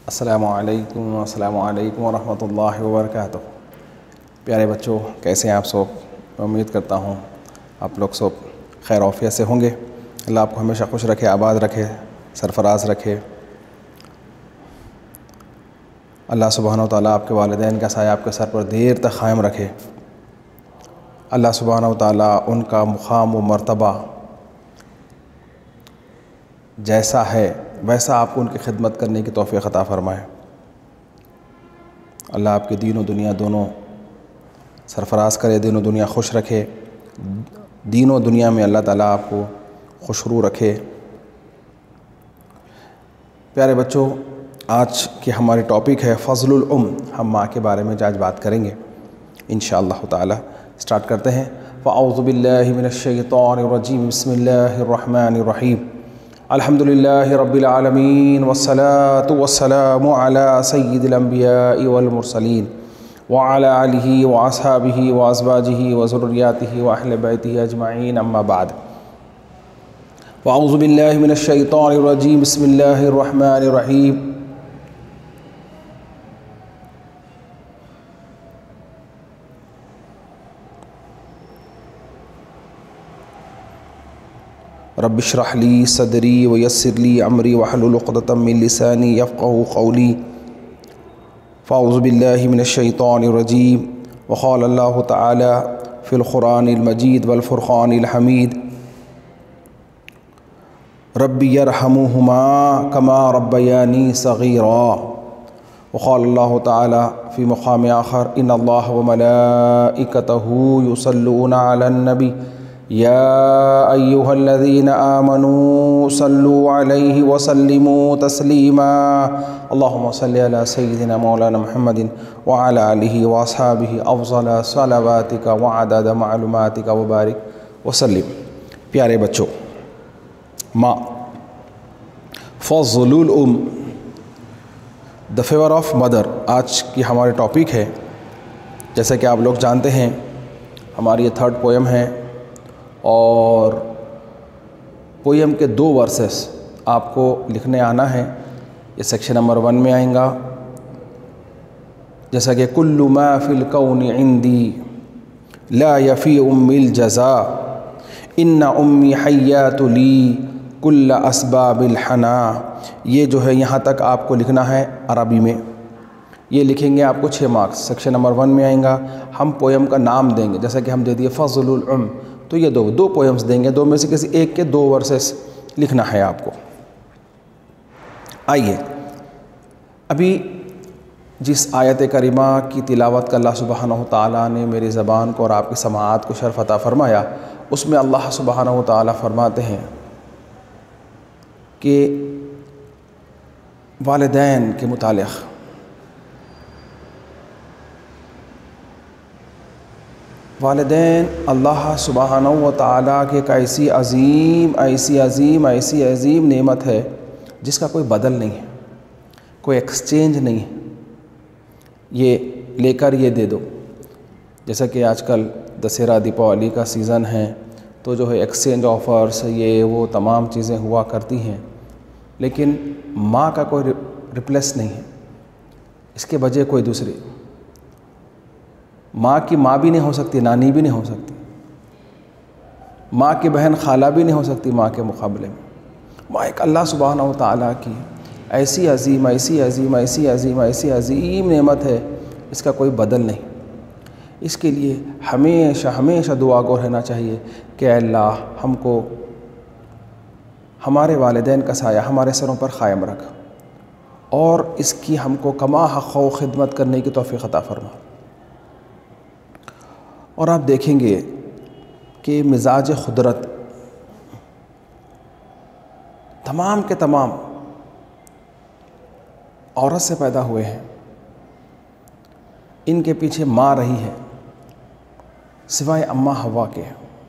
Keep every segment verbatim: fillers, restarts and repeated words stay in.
السلام علیکم السلام علیکم ورحمۃ اللہ وبرکاتہ۔ پیارے بچوں، کیسے ہیں آپ سب؟ میں امید کرتا ہوں آپ لوگ سب خیر عافیت سے ہوں گے۔ اللہ آپ کو ہمیشہ خوش رکھے، آباد رکھے، سرفراز رکھے۔ اللہ سبحانہ و تعالیٰ آپ کے والدین کا سایہ آپ کے سر پر دیر تک قائم رکھے۔ اللہ سبحانہ و تعالیٰ ان کا مقام و مرتبہ جیسا ہے ویسا آپ کو ان کی خدمت کرنے کی توفیق عطا فرمائے۔ اللہ آپ کے دین و دنیا دونوں سرفراز کرے، دین و دنیا خوش رکھے، دین و دنیا میں اللہ تعالیٰ آپ کو خوشرو رکھے۔ پیارے بچوں، آج کی ہماری ٹاپک ہے فضل الام۔ ہم ماں کے بارے میں آج بات کریں گے انشاءاللہ تعالیٰ۔ سٹارٹ کرتے ہیں۔ فاعوذ باللہ من الشیطان الرجیم، بسم اللہ الرحمن الرحیم۔ الحمد للہ رب العالمین والصلاة والسلام علی سید الانبیاء والمرسلین وعلی آلہ واصحابہ وازواجہ وذریاتہ واہل بیتہ اجمعین، اما بعد۔ فاعوذ باللہ من الشیطان الرجیم، بسم اللہ الرحمن الرحیم۔ رب اشرح لی صدری ویسر لی امری واحلل عقدۃ من لسانی یفقہوا قولی۔ فاعوذ باللہ من الشیطان الرجیم۔ وقال اللہ تعالی فی القرآن المجید والفرقان الحمید، رب یرحمہما کما ربیانی صغیرا۔ وقال اللہ تعالی فی مقام آخر، ان اللہ وملائکتہ یصلون علی النبی یا ایہا الذین آمنوا صلوا علیہ وسلموا تسلیما۔ اللہم صلی علی سیدنا مولانا محمد وعلی آلہ واصحابہ افضل صلواتک وعدد معلوماتک وبارک وسلم۔ پیارے بچوں، ماں، فضل الام، دا فیور آف مدر، آج کی ہماری ٹاپک ہے۔ جیسا کہ آپ لوگ جانتے ہیں، ہماری یہ تھرڈ پویم ہے اور پویم کے دو ورسز آپ کو لکھنے آنا ہے۔ یہ سیکشن نمبر ون میں آئیں گا، جیسا کہ کل ما فی الکون عندی لا یفی ام الجزا، ان امی حیات لی کل اسباب الحنا۔ یہ جو ہے یہاں تک آپ کو لکھنا ہے عربی میں۔ یہ لکھیں گے آپ کو چھ مارکس، سیکشن نمبر ون میں آئیں گا۔ ہم پویم کا نام دیں گے، جیسا کہ ہم دے دیے فضل الام، تو یہ دو دو پویمز دیں گے، دو میں سے کسی ایک کے دو ورسز لکھنا ہے آپ کو۔ آئیے، ابھی جس آیت کریمہ کی تلاوت کا اللہ سبحانہ و تعالیٰ نے میری زبان کو اور آپ کی سماعت کو شرف عطا فرمایا، اس میں اللہ سبحانہ و تعالیٰ فرماتے ہیں کہ والدین کے متعلق والدین اللہ سبحانہ و تعالیٰ کی ایک ایسی عظیم ایسی عظیم ایسی عظیم نعمت ہے جس کا کوئی بدل نہیں ہے، کوئی ایکسچینج نہیں ہے۔ یہ لے کر یہ دے دو، جیسا کہ آج کل دسہرہ دیپاولی کا سیزن ہے تو جو ہے ایکسچینج آفرز یہ وہ تمام چیزیں ہوا کرتی ہیں، لیکن ماں کا کوئی ریپلیس نہیں ہے، اس کے بجائے کوئی دوسری۔ ماں کی ماں بھی نہیں ہو سکتی، نانی بھی نہیں ہو سکتی، ماں کی بہن خالہ بھی نہیں ہو سکتی ماں کے مقابلے میں۔ ماں ایک اللہ سبحانہ و تعالیٰ کی ایسی عظیم ایسی عظیم ایسی عظیم ایسی عظیم نعمت ہے، اس کا کوئی بدل نہیں۔ اس کے لیے ہمیشہ ہمیشہ دعا گو رہنا چاہیے کہ اے اللہ ہم کو ہمارے والدین کا سایہ ہمارے سروں پر قائم رکھ، اور اس کی ہم کو کما حق و خدمت کرنے کی توفیق عطا فرما۔ اور آپ دیکھیں گے کہ مزاج قدرت تمام کے تمام عورت سے پیدا ہوئے ہیں، ان کے پیچھے ماں رہی ہے سوائے اماں حوا کے۔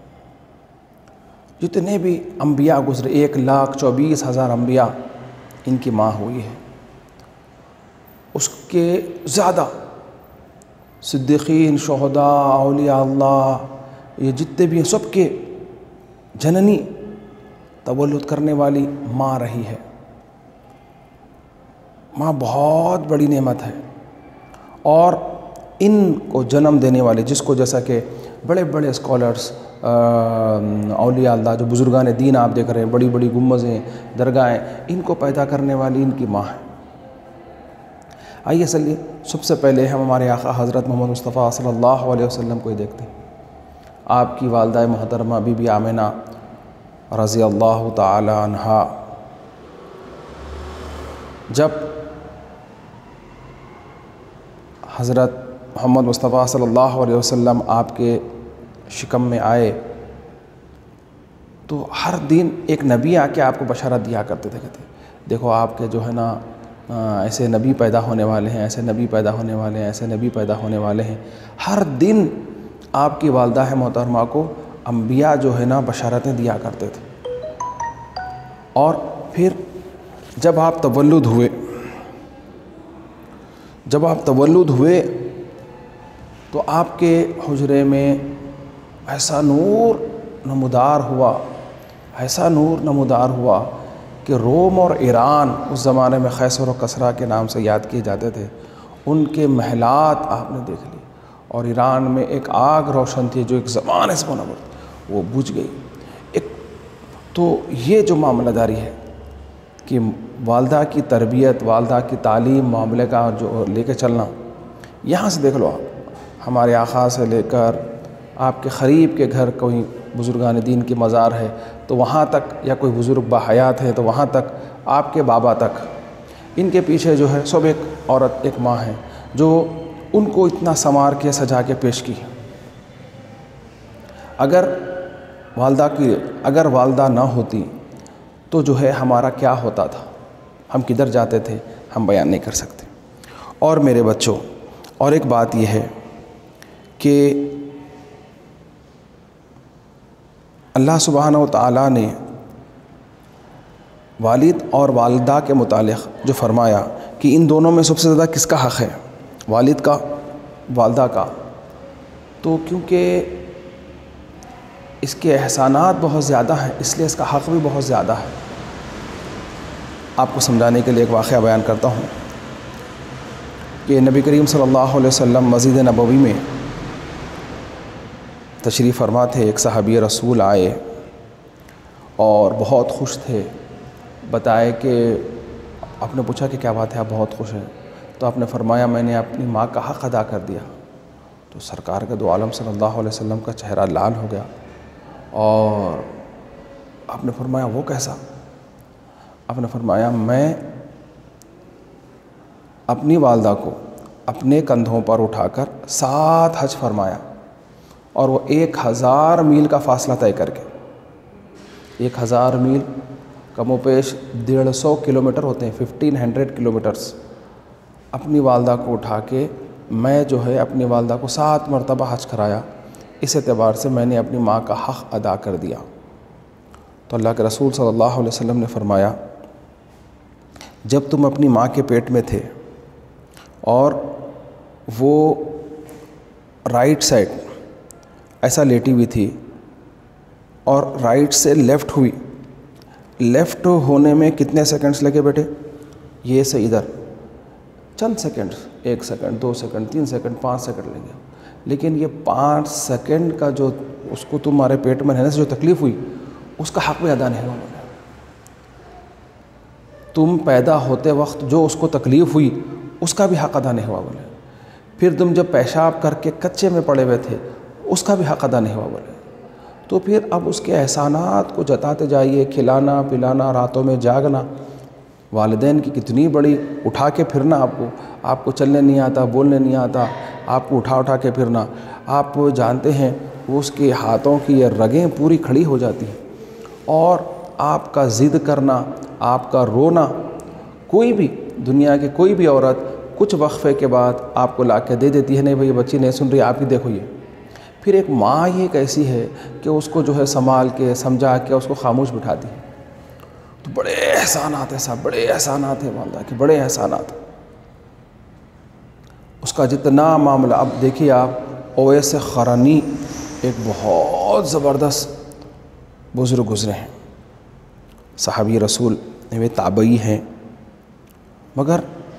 جتنے بھی انبیاء گزرے، ایک لاکھ چوبیس ہزار انبیاء ان کی ماں ہوئی ہے، اس کے زیادہ صدیقین، شہداء، اولیاء اللہ، یہ جتنے بھی ہیں سب کے جننی تولد کرنے والی ماں رہی ہے۔ ماں بہت بڑی نعمت ہے، اور ان کو جنم دینے والے، جس کو جیسا کہ بڑے بڑے اسکالرس، اولیاء اللہ، جو بزرگان دین آپ دیکھ رہے ہیں، بڑی بڑی گنبدیں، درگاہیں، ان کو پیدا کرنے والی ان کی ماں ہے۔ آئیے چلیے سب سے پہلے ہم ہمارے آقا حضرت محمد مصطفیٰ صلی اللہ علیہ وسلم کو ہی دیکھتے ہیں۔ آپ کی والدہ محترمہ بی بی آمنہ رضی اللہ تعالی عنہا جب حضرت محمد مصطفیٰ صلی اللہ علیہ وسلم آپ کے شکم میں آئے تو ہر دن ایک نبی آ کے آپ کو بشارت دیا کرتے تھے، کہتے دیکھو آپ کے جو ہے نا ایسے نبی پیدا ہونے والے ہیں، ایسے نبی پیدا ہونے والے ہیں، ایسے نبی پیدا ہونے والے ہیں۔ ہر دن آپ کی والدہ محترمہ کو انبیاء جو ہے نا بشارتیں دیا کرتے تھے۔ اور پھر جب آپ تولد ہوئے جب آپ تولد ہوئے تو آپ کے حجرے میں ایسا نور نمودار ہوا ایسا نور نمودار ہوا کہ روم اور ایران، اس زمانے میں خیصر و کسریٰ کے نام سے یاد کیے جاتے تھے، ان کے محلات آپ نے دیکھ لی، اور ایران میں ایک آگ روشن تھی جو ایک زمانے سے منور تھی، وہ بجھ گئی۔ ایک تو یہ جو معاملہ داری ہے کہ والدہ کی تربیت، والدہ کی تعلیم، معاملے کا جو لے کے چلنا، یہاں سے دیکھ لو آپ، ہمارے آقا سے لے کر آپ کے قریب کے گھر کوئی بزرگان دین کی مزار ہے تو وہاں تک، یا کوئی بزرگ باحیات ہے تو وہاں تک، آپ کے بابا تک، ان کے پیچھے جو ہے سب ایک عورت، ایک ماں ہے جو ان کو اتنا سنوار کے سجا کے پیش کی۔ اگر والدہ کی اگر والدہ نہ ہوتی تو جو ہے ہمارا کیا ہوتا تھا، ہم کدھر جاتے تھے، ہم بیان نہیں کر سکتے۔ اور میرے بچوں، اور ایک بات یہ ہے کہ اللہ سبحانہ و تعالیٰ نے والد اور والدہ کے متعلق جو فرمایا کہ ان دونوں میں سب سے زیادہ کس کا حق ہے، والد کا، والدہ کا، تو کیونکہ اس کے احسانات بہت زیادہ ہیں اس لیے اس کا حق بھی بہت زیادہ ہے۔ آپ کو سمجھانے کے لیے ایک واقعہ بیان کرتا ہوں کہ نبی کریم صلی اللہ علیہ وسلم مسجد نبوی میں تشریف فرما تھے۔ ایک صحابی رسول آئے اور بہت خوش تھے، بتائے کہ آپ نے پوچھا کہ کیا بات ہے آپ بہت خوش ہیں؟ تو آپ نے فرمایا میں نے اپنی ماں کا حق ادا کر دیا۔ تو سرکار کے دو عالم صلی اللہ علیہ وسلم کا چہرہ لال ہو گیا، اور آپ نے فرمایا وہ کیسا؟ آپ نے فرمایا میں اپنی والدہ کو اپنے کندھوں پر اٹھا کر سات حج فرمایا، اور وہ ایک ہزار میل کا فاصلہ طے کر کے، ایک ہزار میل کم و بیش ڈیڑھ سو کلو میٹر ہوتے ہیں، ففٹین ہنڈریڈ کلو میٹرس، اپنی والدہ کو اٹھا کے میں جو ہے اپنی والدہ کو سات مرتبہ حج کرایا۔ اس اعتبار سے میں نے اپنی ماں کا حق ادا کر دیا۔ تو اللہ کے رسول صلی اللہ علیہ وسلم نے فرمایا جب تم اپنی ماں کے پیٹ میں تھے اور وہ رائٹ سائڈ ایسا لیٹی ہوئی تھی اور رائٹ سے لیفٹ ہوئی، لیفٹ ہونے میں کتنے سیکنڈز لگے بیٹے؟ یہ سے ادھر چند سیکنڈ، ایک سیکنڈ، دو سیکنڈ، تین سیکنڈ، پانچ سیکنڈ لگے، لیکن یہ پانچ سیکنڈ کا جو اس کو تمہارے پیٹ میں رہنے سے جو تکلیف ہوئی اس کا حق بھی ادا نہیں ہوا۔ تم پیدا ہوتے وقت جو اس کو تکلیف ہوئی اس کا بھی حق ادا نہیں ہوا بولے۔ پھر تم جب پیشاب کر کے کچے میں پڑے ہوئے تھے اس کا بھی حق ادا نہیں ہوا بولے۔ تو پھر اب اس کے احسانات کو جتاتے جائیے، کھلانا پلانا، راتوں میں جاگنا، والدین کی کتنی بڑی، اٹھا کے پھرنا، آپ کو آپ کو چلنے نہیں آتا، بولنے نہیں آتا، آپ کو اٹھا اٹھا کے پھرنا، آپ جانتے ہیں اس کے ہاتھوں کی یہ رگیں پوری کھڑی ہو جاتی ہیں، اور آپ کا ضد کرنا، آپ کا رونا، کوئی بھی دنیا کی کوئی بھی عورت کچھ وقفے کے بعد آپ کو لا کے دے دیتی ہے، نہیں بھئی بچی نہیں سن رہی، آپ ہی دیکھو یہ۔ پھر ایک ماں یہ ایک ایسی ہے کہ اس کو جو ہے سنبھال کے سمجھا کے اس کو خاموش بٹھاتی ہے۔ تو بڑے احسانات ہیں صاحب، بڑے احسانات ہیں والدہ کے، بڑے احسانات۔ اس کا جتنا معاملہ، اب دیکھیے آپ اویس قرنی ایک بہت زبردست بزرگ گزرے ہیں، صحابی رسول وہ تابعی ہیں، مگر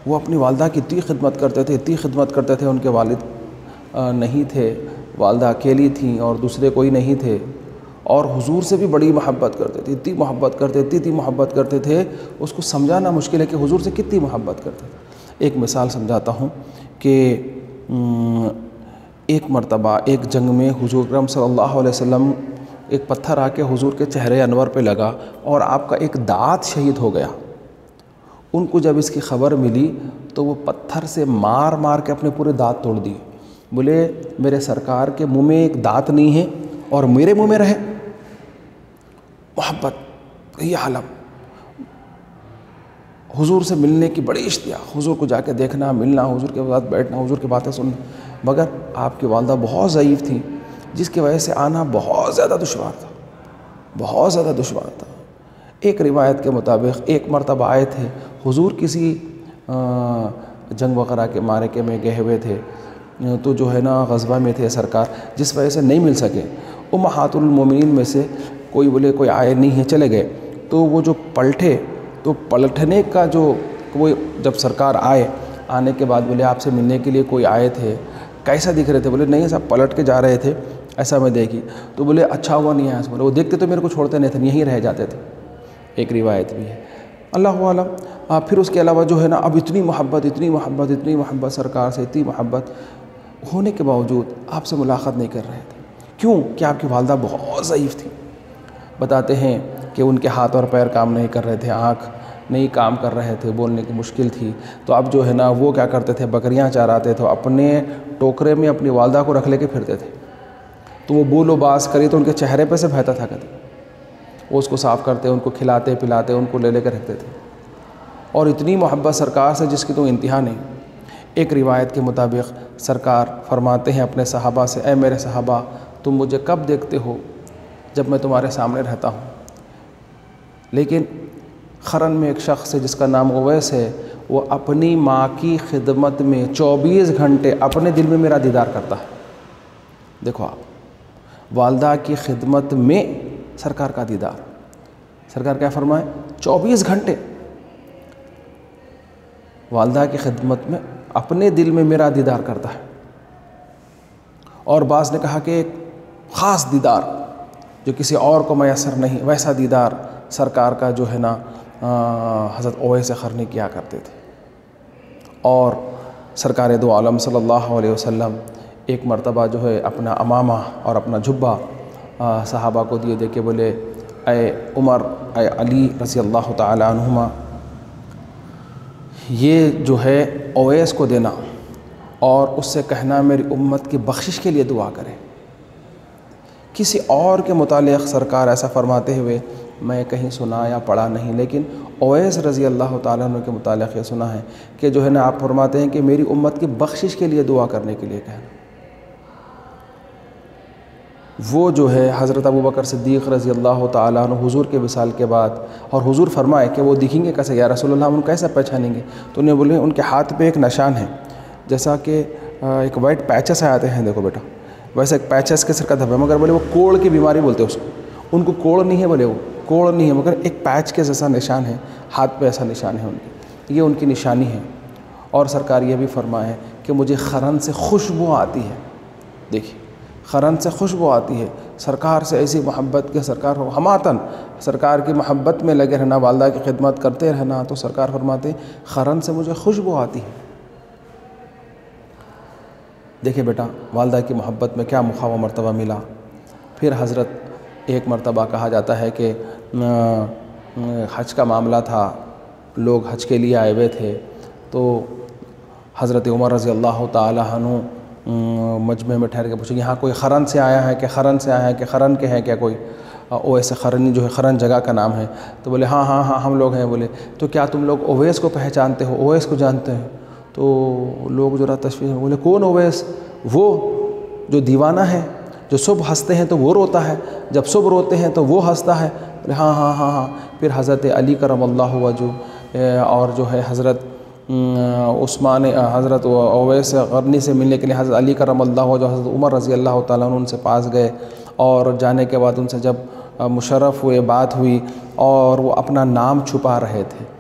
وہ اپنی والدہ کی اتنی خدمت کرتے تھے اتنی خدمت کرتے تھے. ان کے والد نہیں تھے, والدہ اکیلی تھیں اور دوسرے کوئی نہیں تھے, اور حضور سے بھی بڑی محبت کرتے تھے, اتنی محبت کرتے اتنی اتنی محبت کرتے تھے اس کو سمجھانا مشکل ہے کہ حضور سے کتنی محبت کرتے تھے. ایک مثال سمجھاتا ہوں کہ ایک مرتبہ ایک جنگ میں حضور اکرم صلی اللہ علیہ وسلم ایک پتھر آ کے حضور کے چہرے انور پہ لگا اور آپ کا ایک دانت شہید ہو گیا. ان کو جب اس کی خبر ملی تو وہ پتھر سے مار مار کے اپنے پورے دانت توڑ دیے. بولے میرے سرکار کے منہ میں ایک دانت نہیں ہے اور میرے منہ میں رہے. محبت یہ عالم. حضور سے ملنے کی بڑی اشتیاق, حضور کو جا کے دیکھنا, ملنا, حضور کے ساتھ بیٹھنا, حضور کی باتیں سننا. مگر آپ کی والدہ بہت ضعیف تھیں جس کی وجہ سے آنا بہت زیادہ دشوار تھا, بہت زیادہ دشوار تھا. ایک روایت کے مطابق ایک مرتبہ آئے تھے حضور کسی جنگ وغیرہ کے معرکے میں گئے ہوئے تھے, تو جو ہے نا غزوہ میں تھے سرکار, جس وجہ سے نہیں مل سکے. امہات المومنین میں سے کوئی بولے کوئی آئے نہیں ہے, چلے گئے. تو وہ جو پلٹے تو پلٹنے کا جو وہ جب سرکار آئے, آنے کے بعد بولے آپ سے ملنے کے لیے کوئی آئے تھے, کیسا دکھ رہے تھے؟ بولے نہیں صاحب پلٹ کے جا رہے تھے, ایسا میں دیکھی. تو بولے اچھا ہوا نہیں آیا. بولے وہ دیکھتے تو میرے کو چھوڑتے نہیں تھے, یہیں رہ جاتے تھے. ایک روایت بھی ہے, اللہ عالم. پھر اس کے علاوہ جو ہے نا اب اتنی محبت اتنی محبت اتنی محبت سرکار سے, اتنی محبت ہونے کے باوجود آپ سے ملاقات نہیں کر رہے تھے. کیوں؟ کہ آپ کی والدہ بہت ضعیف تھی. بتاتے ہیں کہ ان کے ہاتھ اور پیر کام نہیں کر رہے تھے, آنکھ نہیں کام کر رہے تھے, بولنے کی مشکل تھی. تو اب جو ہے نا وہ کیا کرتے تھے, بکریاں چراتے تھے, اپنے ٹوکرے میں اپنی والدہ کو رکھ لے کے پھرتے تھے. تو وہ بول و باز کری تو ان کے چہرے پہ سے بہتا تھا کہتے. وہ اس کو صاف کرتے, ان کو کھلاتے پلاتے, ان کو لے لے کے رکھتے تھے. اور اتنی محبت سرکار سے جس کی تو انتہا نہیں. ایک روایت کے مطابق سرکار فرماتے ہیں اپنے صحابہ سے, اے میرے صحابہ تم مجھے کب دیکھتے ہو؟ جب میں تمہارے سامنے رہتا ہوں. لیکن خرن میں ایک شخص ہے جس کا نام اویس ہے, وہ اپنی ماں کی خدمت میں چوبیس گھنٹے اپنے دل میں میرا دیدار کرتا ہے. دیکھو آپ, والدہ کی خدمت میں سرکار کا دیدار. سرکار کیا فرمائے؟ چوبیس گھنٹے والدہ کی خدمت میں اپنے دل میں میرا دیدار کرتا ہے. اور بعض نے کہا کہ ایک خاص دیدار جو کسی اور کو میسر نہیں, ویسا دیدار سرکار کا جو ہے نا حضرت اویس قرنی کیا کرتے تھے. اور سرکار دو عالم صلی اللہ علیہ وسلم ایک مرتبہ جو ہے اپنا امامہ اور اپنا جھبا صحابہ کو دیے, دے کے بولے اے عمر, اے علی رضی اللہ تعالی عنہما, یہ جو ہے اویس کو دینا اور اس سے کہنا میری امت کی بخشش کے لیے دعا کرے. کسی اور کے متعلق سرکار ایسا فرماتے ہوئے میں کہیں سنا یا پڑھا نہیں, لیکن اویس رضی اللہ تعالیٰ عنہ کے متعلق یہ سنا ہے کہ جو ہے نا آپ فرماتے ہیں کہ میری امت کی بخشش کے لیے دعا کرنے کے لیے کہنا. وہ جو ہے حضرت ابوبکر صدیق رضی اللہ تعالیٰ عنہ حضور کے وصال کے بعد, اور حضور فرمائے کہ وہ دکھیں گے کیسے, یا رسول اللہ ہم ان کیسے پہچانیں گے؟ تو انہیں بولے ان کے ہاتھ پہ ایک نشان ہے, جیسا کہ ایک وائٹ پیچز آتے ہیں, دیکھو بیٹا ویسے ایک پیچز کے سر کا دھبا, مگر بولے وہ کوڑ کی بیماری بولتے ہیں اس کو, ان کو کوڑ نہیں ہے, بولے وہ کوڑ نہیں ہے, مگر ایک پیچ کے جیسا نشان ہے, ہاتھ پہ ایسا نشان ہے ان کی, یہ ان کی نشانی ہے. اور سرکار یہ بھی فرمائے کہ مجھے خرن سے خوشبو آتی ہے. دیکھیے خرن سے خوشبو آتی ہے. سرکار سے ایسی محبت کہ سرکار ہماتن سرکار کی محبت میں لگے رہنا, والدہ کی خدمت کرتے رہنا, تو سرکار فرماتے خرن سے مجھے خوشبو آتی ہے. دیکھیں بیٹا والدہ کی محبت میں کیا مخواہ مرتبہ ملا. پھر حضرت ایک مرتبہ کہا جاتا ہے کہ حج کا معاملہ تھا, لوگ حج کے لیے آئے ہوئے تھے, تو حضرت عمر رضی اللہ تعالیٰ عنہ مجمع میں ٹھہر کے پوچھیں یہاں کوئی خرن سے آیا ہے کہ خرن سے آیا ہے کہ خرن کے ہیں کیا کوئی, اویس قرنی جو ہے خرن جگہ کا نام ہے. تو بولے ہاں ہاں ہاں ہم لوگ ہیں. بولے تو کیا تم لوگ اویس کو پہچانتے ہو, اویس کو جانتے ہیں؟ تو لوگ ذرا تشویش میں بولے کون اویس؟ وہ جو دیوانہ ہے, جو صبح ہنستے ہیں تو وہ روتا ہے, جب صبح روتے ہیں تو وہ ہنستا ہے. بولے ہاں ہاں ہاں ہاں پھر حضرت علی کرم اللہ وجہ اور جو ہے حضرت عثمان حضرت اویس قرنی سے ملنے کے لیے حضرت علی کرم اللہ وجہ حضرت عمر رضی اللہ تعالیٰ عنہ ان سے پاس گئے, اور جانے کے بعد ان سے جب مشرف ہوئے, بات ہوئی, اور وہ اپنا نام چھپا رہے تھے.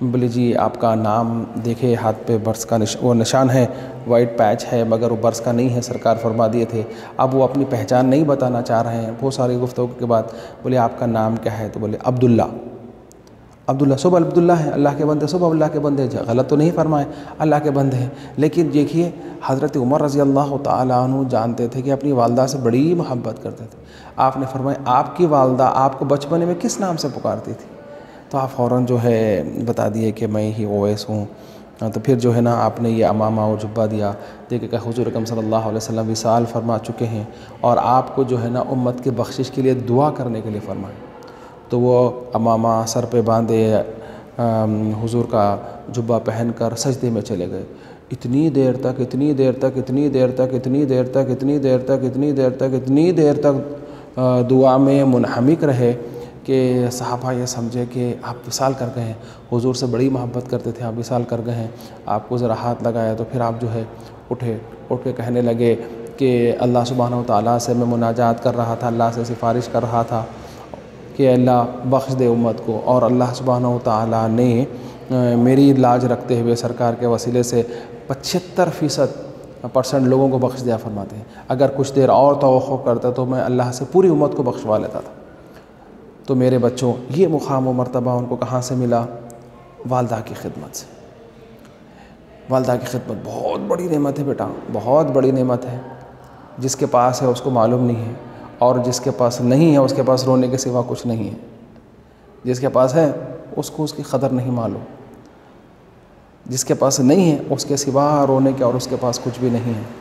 بولے جی آپ کا نام دیکھے ہاتھ پہ برس کا نش وہ نشان ہے، وائٹ پیچ ہے، مگر وہ برس کا نہیں ہے، سرکار فرما دیے تھے۔ اب وہ اپنی پہچان نہیں بتانا چاہ رہے ہیں۔ بہت ساری گفتگو کے بعد بولے آپ کا نام کیا ہے؟ تو بولے عبداللہ۔ عبداللہ، سب عبداللہ ہیں، اللہ کے بندے، سب اللہ کے بندے، غلط تو نہیں فرمائے، اللہ کے بندے ہیں۔ لیکن دیکھیے حضرت عمر رضی اللہ تعالیٰ عنہ جانتے تھے کہ اپنی والدہ سے بڑی محبت کرتے تھے۔ آپ نے فرمایا آپ کی والدہ آپ کو بچپنے میں کس نام سے پکارتی تھی؟ تو آپ فوراً جو ہے بتا دیے کہ میں ہی اویس ہوں۔ تو پھر جو ہے نا آپ نے یہ امامہ اور جبہ دیا، دیکھے کہ حضور اکرم صلی اللہ علیہ وسلم وصال فرما چکے ہیں اور آپ کو جو ہے نا امت کی بخشش کے لیے دعا کرنے کے لیے فرمائے۔ تو وہ امامہ سر پہ باندھے حضور کا جبہ پہن کر سجدے میں چلے گئے۔ اتنی دیر تک اتنی دیر تک اتنی دیر تک اتنی دیر تک اتنی دیر تک اتنی دیر تک اتنی دیر تک دعا میں منہمک رہے کہ صحابہ یہ سمجھے کہ آپ وصال کر گئے ہیں، حضور سے بڑی محبت کرتے تھے، آپ وصال کر گئے ہیں۔ آپ کو ذرا ہاتھ لگایا تو پھر آپ جو ہے اٹھے، اٹھ کے کہنے لگے کہ اللہ سبحانہ و تعالیٰ سے میں مناجات کر رہا تھا، اللہ سے سفارش کر رہا تھا کہ اللہ بخش دے امت کو، اور اللہ سبحانہ و تعالیٰ نے میری لاج رکھتے ہوئے سرکار کے وسیلے سے پچہتر فیصد پرسنٹ لوگوں کو بخش دیا فرماتے ہیں۔ اگر کچھ دیر اور توقع کرتا تو میں اللہ سے پوری امت کو بخشوا لیتا تھا۔ تو میرے بچوں یہ مقام و مرتبہ ان کو کہاں سے ملا؟ والدہ کی خدمت سے۔ والدہ کی خدمت بہت بڑی نعمت ہے بیٹا، بہت بڑی نعمت ہے۔ جس کے پاس ہے اس کو معلوم نہیں ہے، اور جس کے پاس نہیں ہے اس کے پاس رونے کے سوا کچھ نہیں ہے۔ جس کے پاس ہے اس کو اس کی قدر نہیں معلوم، جس کے پاس نہیں ہے اس کے سوا رونے کے اور اس کے پاس کچھ بھی نہیں ہے۔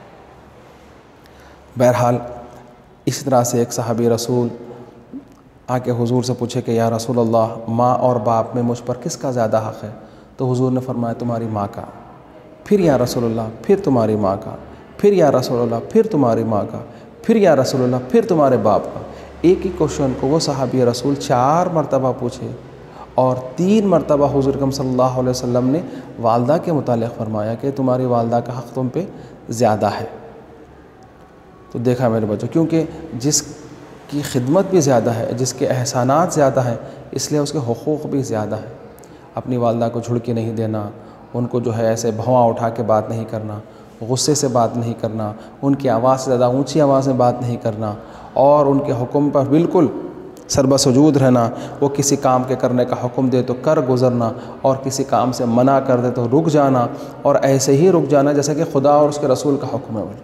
بہرحال اس طرح سے ایک صحابی رسول آ کے حضور سے پوچھے کہ یا رسول اللہ ماں اور باپ میں مجھ پر کس کا زیادہ حق ہے؟ تو حضور نے فرمایا تمہاری ماں کا۔ پھر یا رسول اللہ پھر تمہاری ماں کا، پھر یا رسول اللہ پھر تمہاری ماں کا، پھر یا رسول اللہ پھر تمہارے باپ کا۔ ایک ہی کوشچن کو وہ صحابی رسول چار مرتبہ پوچھے، اور تین مرتبہ حضور اکرم صلی اللہ علیہ وسلم نے والدہ کے متعلق فرمایا کہ تمہاری والدہ کا حق تم پہ زیادہ ہے۔ تو دیکھا میرے بچوں، کیونکہ جس کی خدمت بھی زیادہ ہے، جس کے احسانات زیادہ ہیں، اس لیے اس کے حقوق بھی زیادہ ہیں۔ اپنی والدہ کو جھڑکی نہیں دینا، ان کو جو ہے ایسے بھواں اٹھا کے بات نہیں کرنا، غصے سے بات نہیں کرنا، ان کی آواز سے زیادہ اونچی آواز میں بات نہیں کرنا، اور ان کے حکم پر بالکل سربسجود رہنا۔ وہ کسی کام کے کرنے کا حکم دے تو کر گزرنا، اور کسی کام سے منع کر دے تو رک جانا، اور ایسے ہی رک جانا جیسے کہ خدا اور اس کے رسول کا حکم ہے۔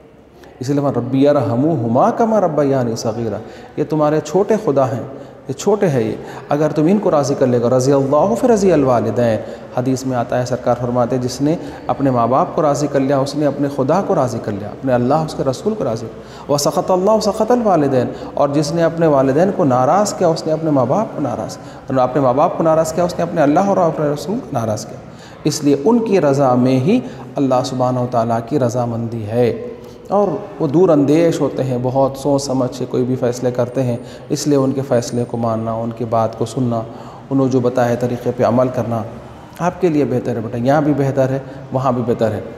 اس لیے ربی ارحمہما کما ربیانی صغیرا، یہ تمہارے چھوٹے خدا ہیں، یہ چھوٹے ہیں۔ یہ اگر تم ان کو راضی کر لے گا، رضی اللہ فی رضی الوالدین، حدیث میں آتا ہے سرکار فرماتے ہیں جس نے اپنے ماں باپ کو راضی کر لیا اس نے اپنے خدا کو راضی کر لیا، اپنے اللہ اس کے رسول کو راضی کر، وسخط اللہ سخط الوالدین، اور جس نے اپنے والدین کو ناراض کیا اس نے اپنے ماں باپ کو ناراض کیا، اپنے ماں باپ کو ناراض کیا اس نے اپنے اللہ اور اپنے رسول کو ناراض کیا۔ اس لیے ان کی رضا میں ہی اللہ سبحانہ و تعالیٰ کی رضامندی ہے، اور وہ دور اندیش ہوتے ہیں، بہت سوچ سمجھ کے کوئی بھی فیصلے کرتے ہیں۔ اس لیے ان کے فیصلے کو ماننا، ان کی بات کو سننا، انہوں جو بتائے طریقے پہ عمل کرنا آپ کے لیے بہتر ہے بیٹا۔ یہاں بھی بہتر ہے، وہاں بھی بہتر ہے۔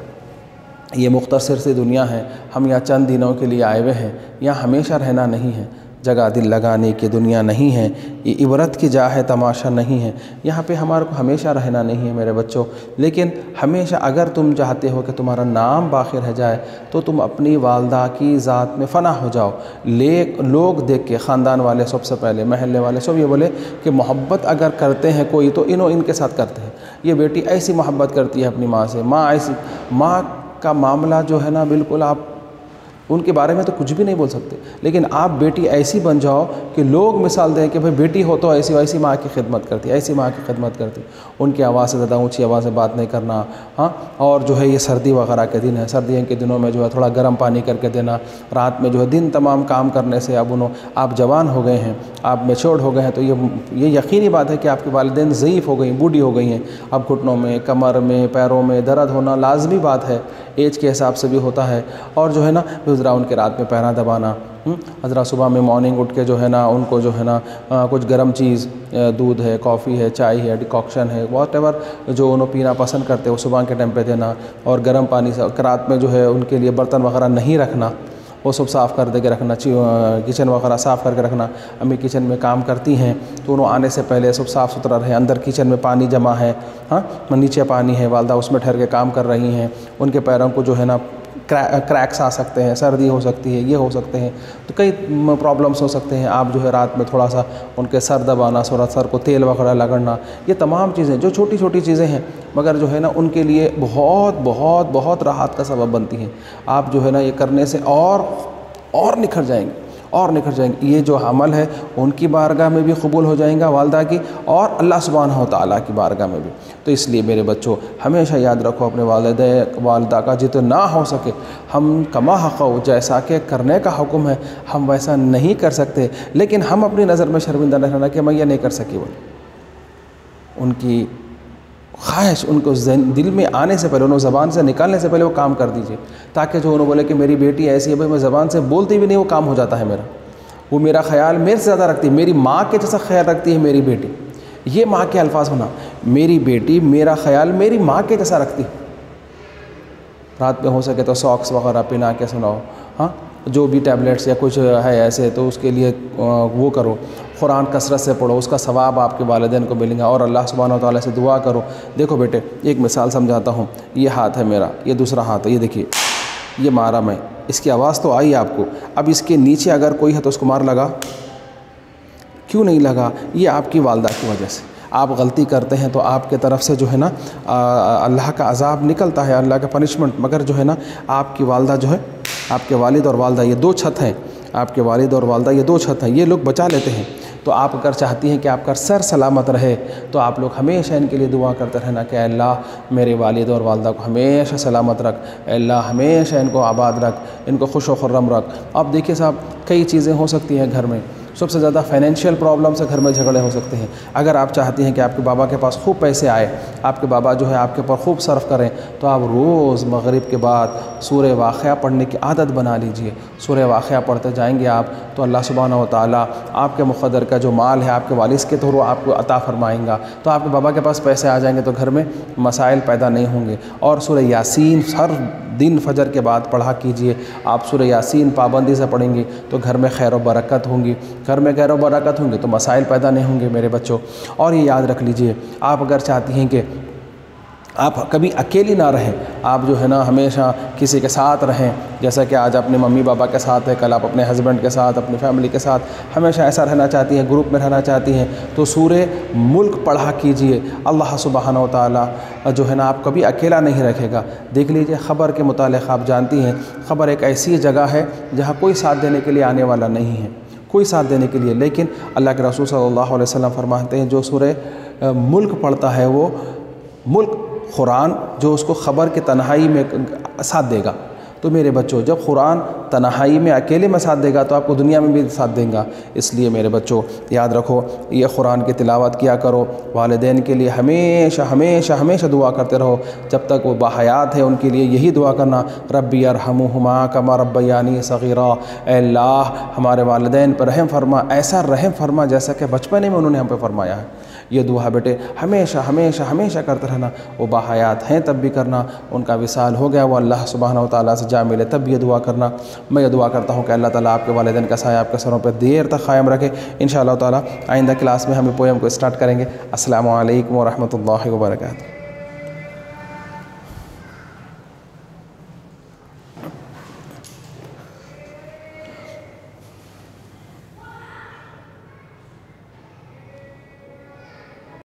یہ مختصر سی دنیا ہے، ہم یہاں چند دنوں کے لیے آئے ہوئے ہیں، یہاں ہمیشہ رہنا نہیں ہے، جگہ دل لگانے کی دنیا نہیں ہے، یہ عبرت کی جا ہے، تماشا نہیں ہے۔ یہاں پہ ہمارے کو ہمیشہ رہنا نہیں ہے میرے بچوں، لیکن ہمیشہ اگر تم چاہتے ہو کہ تمہارا نام باقی رہ جائے تو تم اپنی والدہ کی ذات میں فنا ہو جاؤ۔ لے لوگ دیکھ کے، خاندان والے سب سے پہلے، محلے والے سب یہ بولے کہ محبت اگر کرتے ہیں کوئی تو انہوں ان کے ساتھ کرتے ہیں، یہ بیٹی ایسی محبت کرتی ہے اپنی ماں سے، ماں ایسی، ماں کا معاملہ جو ہے نا بالکل آپ ان کے بارے میں تو کچھ بھی نہیں بول سکتے، لیکن آپ بیٹی ایسی بن جاؤ کہ لوگ مثال دیں کہ بھئی بیٹی ہو تو ایسی ایسی ماں کی خدمت کرتی، ایسی ماں کی خدمت کرتی۔ ان کی آواز سے زیادہ اونچی آواز سے بات نہیں کرنا، ہاں، اور جو ہے یہ سردی وغیرہ کے دن ہے، سردیوں کے دنوں میں جو ہے تھوڑا گرم پانی کر کے دینا، رات میں جو ہے دن تمام کام کرنے سے اب انہوں آپ جوان ہو گئے ہیں، آپ میچورڈ ہو گئے ہیں، تو یہ یہ یقینی بات ہے کہ آپ کے والدین ضعیف ہو گئی، بوڑھی ہو گئی ہیں، اب گھٹنوں میں، کمر میں، پیروں میں درد ہونا لازمی بات ہے، ایج کے حساب سے بھی ہوتا ہے، اور جو ہے نا ذرا ان کے رات میں پیراں دبانا، حضرات صبح میں مارننگ اٹھ کے جو ہے نا ان کو جو ہے نا کچھ گرم چیز، دودھ ہے، کافی ہے، چائے ہے، ڈیکاکشن ہے، واٹ ایور جو انہوں پینا پسند کرتے وہ صبح کے ٹائم پہ دینا، اور گرم پانی سے رات میں جو ہے ان کے لیے برتن وغیرہ نہیں رکھنا، وہ سب صاف کر دے کے رکھنا، کچن وغیرہ صاف کر کے رکھنا۔ امی کچن میں کام کرتی ہیں تو انہوں آنے سے پہلے سب صاف ستھرا رہے، اندر کچن میں پانی جمع ہے، ہاں نیچے پانی ہے، والدہ اس میں ٹھہر کے کام کر رہی ہیں، ان کے پیروں کو جو ہے نا کریکس آ سکتے ہیں، سردی ہو سکتی ہے، یہ ہو سکتے ہیں، تو کئی پرابلمس ہو سکتے ہیں۔ آپ جو ہے رات میں تھوڑا سا ان کے سر دبانا، تھوڑا سر کو تیل وغیرہ لگڑنا، یہ تمام چیزیں جو چھوٹی چھوٹی چیزیں ہیں مگر جو ہے نا ان کے لیے بہت بہت بہت راحت کا سبب بنتی ہیں۔ آپ جو ہے نا یہ کرنے سے اور اور نکھر جائیں گے اور نکھر جائیں گے۔ یہ جو عمل ہے ان کی بارگاہ میں بھی قبول ہو جائیں گا، والدہ کی، اور اللہ سبحانہ و تعالیٰ کی بارگاہ میں بھی۔ تو اس لیے میرے بچوں ہمیشہ یاد رکھو اپنے والدین والدہ کا جتنا ہو سکے ہم کما حق جیسا کہ کرنے کا حکم ہے ہم ویسا نہیں کر سکتے، لیکن ہم اپنی نظر میں شرمندہ نہ رہنا کہ میں یہ نہیں کر سکی۔ وہ ان کی خواہش ان کو دل میں آنے سے پہلے، انہوں زبان سے نکالنے سے پہلے وہ کام کر دیجئے، تاکہ جو انہوں بولے کہ میری بیٹی ایسی ہے، بھائی میں زبان سے بولتی بھی نہیں وہ کام ہو جاتا ہے میرا، وہ میرا خیال میرے سے زیادہ رکھتی ہے، میری ماں کے جیسا خیال رکھتی ہے میری بیٹی۔ یہ ماں کے الفاظ ہونا، میری بیٹی میرا خیال میری ماں کے جیسا رکھتی۔ رات میں ہو سکے تو ساکس وغیرہ پہنا کے سناؤ، ہاں جو بھی ٹیبلیٹس یا کچھ ہے ایسے تو اس کے لیے وہ کرو، قرآن کثرت سے پڑھو، اس کا ثواب آپ کے والدین کو ملیں گا، اور اللہ سبحانہ و تعالیٰ سے دعا کرو۔ دیکھو بیٹے ایک مثال سمجھاتا ہوں، یہ ہاتھ ہے میرا، یہ دوسرا ہاتھ ہے، یہ دیکھیے یہ مارا میں، اس کی آواز تو آئی آپ کو، اب اس کے نیچے اگر کوئی ہے تو اس کو مار لگا، کیوں نہیں لگا؟ یہ آپ کی والدہ کی وجہ سے۔ آپ غلطی کرتے ہیں تو آپ کے طرف سے جو ہے نا اللہ کا عذاب نکلتا ہے، اللہ کا پنشمنٹ، مگر جو ہے نا آپ کی والدہ جو ہے، آپ کے والد اور والدہ یہ دو چھت ہیں، آپ کے والد اور والدہ یہ دو چھت ہیں، یہ لوگ بچا لیتے ہیں۔ تو آپ اگر چاہتی ہیں کہ آپ کا سر سلامت رہے تو آپ لوگ ہمیشہ ان کے لیے دعا کرتے رہنا کہ اے اللہ میرے والد اور والدہ کو ہمیشہ سلامت رکھ، اے اللہ ہمیشہ ان کو آباد رکھ، ان کو خوش و خرم رکھ۔ اب دیکھیے صاحب کئی چیزیں ہو سکتی ہیں گھر میں، سب سے زیادہ فائنینشیل پرابلم سے گھر میں جھگڑے ہو سکتے ہیں۔ اگر آپ چاہتی ہیں کہ آپ کے بابا کے پاس خوب پیسے آئے، آپ کے بابا جو ہے آپ کے اوپر خوب صرف کریں، تو آپ روز مغرب کے بعد سورہ واقعہ پڑھنے کی عادت بنا لیجئے۔ سورہ واقعہ پڑھتے جائیں گے آپ تو اللہ سبحانہ و تعالیٰ آپ کے مقدر کا جو مال ہے آپ کے والد کے تھرو آپ کو عطا فرمائیں گا، تو آپ کے بابا کے پاس پیسے آ جائیں گے تو گھر میں مسائل پیدا نہیں ہوں گے۔ اور سورہ یاسین ہر دن فجر کے بعد پڑھا کیجئے۔ آپ سورہ یاسین پابندی سے پڑھیں گی تو گھر میں خیر و برکت ہوں گی، گھر میں خیر و برکت ہوں گی تو مسائل پیدا نہیں ہوں گے میرے بچوں۔ اور یہ یاد رکھ لیجئے، آپ اگر چاہتی ہیں کہ آپ کبھی اکیلی نہ رہیں، آپ جو ہے نا ہمیشہ کسی کے ساتھ رہیں، جیسا کہ آج اپنے ممی بابا کے ساتھ ہے، کل آپ اپنے ہسبینڈ کے ساتھ، اپنی فیملی کے ساتھ ہمیشہ ایسا رہنا چاہتی ہیں، گروپ میں رہنا چاہتی ہیں، تو سورہ ملک پڑھا کیجئے۔ اللہ سبحانہ و تعالیٰ جو ہے نا آپ کبھی اکیلا نہیں رکھے گا۔ دیکھ لیجئے خبر کے متعلق آپ جانتی ہیں، خبر ایک ایسی جگہ ہے جہاں کوئی ساتھ دینے کے لیے آنے والا نہیں ہے، کوئی ساتھ دینے کے لیے، لیکن اللہ کے رسول صلی اللہ علیہ وسلم فرماتے ہیں جو سورہ ملک پڑھتا ہے وہ ملک قرآن جو اس کو خبر کے تنہائی میں ساتھ دے گا۔ تو میرے بچوں جب قرآن تنہائی میں اکیلے میں ساتھ دے گا تو آپ کو دنیا میں بھی ساتھ دیں گا۔ اس لیے میرے بچوں یاد رکھو یہ قرآن کی تلاوت کیا کرو، والدین کے لیے ہمیشہ ہمیشہ ہمیشہ دعا کرتے رہو جب تک وہ باحیات ہیں، ان کے لیے یہی دعا کرنا ربی ارحمہما کما ربیانی صغیرا، اے اللہ ہمارے والدین پر رحم فرما، ایسا رحم فرما جیسا کہ بچپنے میں انہوں نے ہم پہ فرمایا ہے۔ یہ دعا بیٹے ہمیشہ ہمیشہ ہمیشہ کرتے رہنا، وہ باحیات ہیں تب بھی کرنا، ان کا وصال ہو گیا وہ اللہ سبحانہ و تعالیٰ سے جا ملے تب یہ دعا کرنا۔ میں یہ دعا کرتا ہوں کہ اللہ تعالیٰ آپ کے والدین کا سایہ آپ کے سروں پہ دیر تک قائم رکھے۔ انشاءاللہ تعالیٰ آئندہ کلاس میں ہم پویم کو اسٹارٹ کریں گے۔ السلام علیکم ورحمۃ اللہ وبرکاتہ۔